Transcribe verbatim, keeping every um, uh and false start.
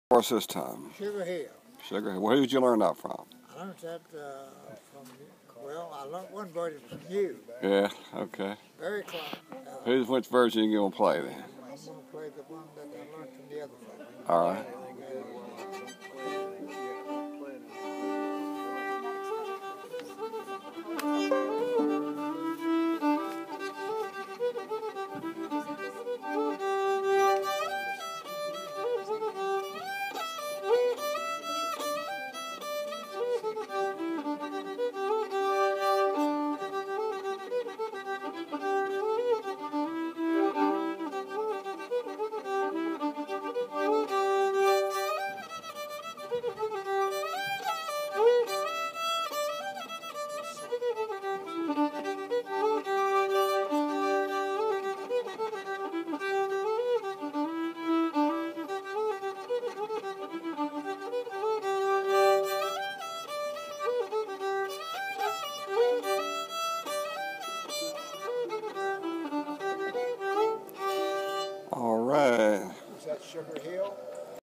What's this time? Sugar Hill. Sugar Hill. Where did you learn that from? I learned that uh, from, well, I learned one version from you. Yeah, okay. Very close. Uh, Who's, which version you going to play then? I'm going to play the one that I learned from the other fellow. All right. All right. Is that Sugar Hill?